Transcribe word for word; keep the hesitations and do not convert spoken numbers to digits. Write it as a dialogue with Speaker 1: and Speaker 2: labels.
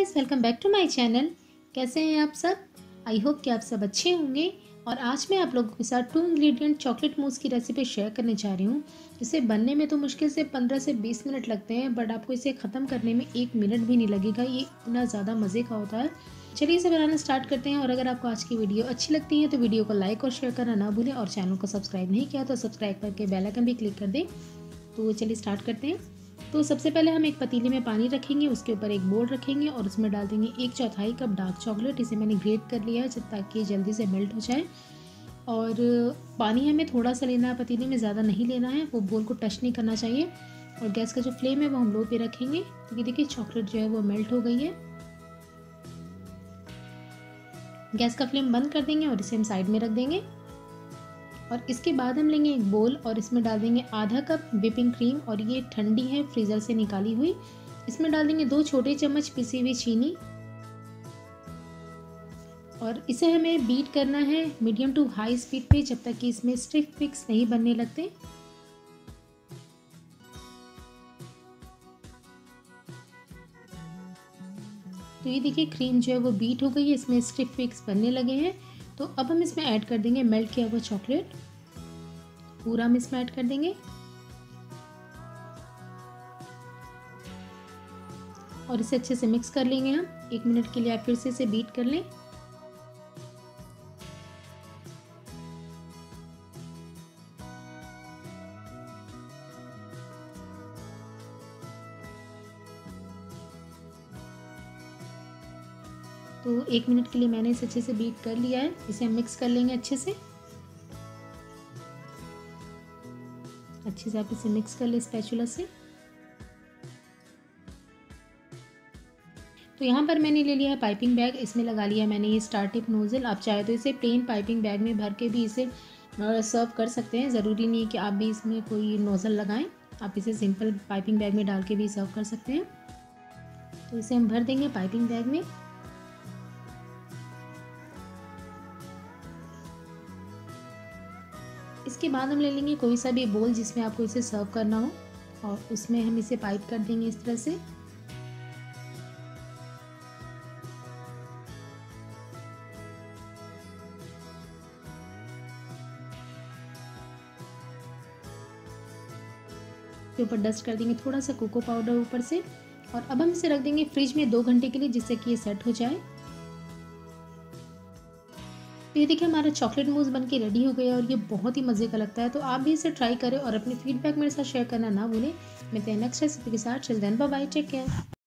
Speaker 1: Guys, welcome back to my channel. कैसे हैं आप सब? आई होप कि आप सब अच्छे होंगे। और आज मैं आप लोगों के साथ टू इंग्रेडिएंट चॉकलेट मूस की रेसिपी शेयर करने जा रही हूँ। इसे बनने में तो मुश्किल से पंद्रह से बीस मिनट लगते हैं, बट आपको इसे ख़त्म करने में एक मिनट भी नहीं लगेगा। ये इतना ज़्यादा मज़े का होता है। चलिए इसे बनाना स्टार्ट करते हैं। और अगर आपको आज की वीडियो अच्छी लगती है तो वीडियो को लाइक और शेयर करना ना भूलें, और चैनल को सब्सक्राइब नहीं किया तो सब्सक्राइब करके बेल आइकन भी क्लिक कर दें। तो चलिए स्टार्ट करते हैं। तो सबसे पहले हम एक पतीले में पानी रखेंगे, उसके ऊपर एक बोल रखेंगे और उसमें डाल देंगे एक चौथाई कप डार्क चॉकलेट। इसे मैंने ग्रेट कर लिया है जब ताकि जल्दी से मेल्ट हो जाए। और पानी हमें थोड़ा सा लेना है, पतीले में ज़्यादा नहीं लेना है, वो बोल को टच नहीं करना चाहिए। और गैस का जो फ्लेम है वो हम लो पे रखेंगे। तो ये देखिए चॉकलेट जो है वो मेल्ट हो गई है। गैस का फ्लेम बंद कर देंगे और इसे हम साइड में रख देंगे। और इसके बाद हम लेंगे एक बोल और इसमें डाल देंगे आधा कप व्हिपिंग क्रीम, और ये ठंडी है फ्रीज़र से निकाली हुई। इसमें डाल देंगे दो छोटे चम्मच पिसी हुई चीनी, और इसे हमें बीट करना है मीडियम टू हाई स्पीड पे जब तक कि इसमें स्टिफ पिक्स नहीं बनने लगते। तो ये देखिए क्रीम जो है वो बीट हो गई है, इसमें स्टिफ पिक्स बनने लगे हैं। तो अब हम इसमें ऐड कर देंगे मेल्ट किया हुआ चॉकलेट। पूरा हम इसमें ऐड कर देंगे और इसे अच्छे से मिक्स कर लेंगे। हम एक मिनट के लिए आप फिर से इसे बीट कर लें। तो एक मिनट के लिए मैंने इसे अच्छे से बीट कर लिया है। इसे हम मिक्स कर लेंगे अच्छे से। अच्छे से आप इसे मिक्स कर ले स्पैचुला से। तो यहाँ पर मैंने ले लिया है पाइपिंग बैग, इसमें लगा लिया मैंने ये स्टार टिप नोज़ल। आप चाहे तो इसे प्लेन पाइपिंग बैग में भर के भी इसे सर्व कर सकते हैं। ज़रूरी नहीं है कि आप भी इसमें कोई नोज़ल लगाएं, आप इसे सिंपल पाइपिंग बैग में डाल के भी सर्व कर सकते हैं। तो इसे हम भर देंगे पाइपिंग बैग में। इसके बाद हम ले लेंगे कोई सा भी बोल जिसमें आपको इसे सर्व करना हो, और उसमें हम इसे पाइप कर देंगे इस तरह से। के ऊपर डस्ट कर देंगे थोड़ा सा कोको पाउडर ऊपर से। और अब हम इसे रख देंगे फ्रिज में दो घंटे के लिए, जिससे कि ये सेट हो जाए। तो ये देखिए हमारा चॉकलेट मूस बन के रेडी हो गया, और ये बहुत ही मज़े का लगता है। तो आप भी इसे ट्राई करें और अपने फीडबैक मेरे साथ शेयर करना ना भूलें। मिलते हैं नेक्स्ट रेसिपी के साथ। Children bye bye, take care.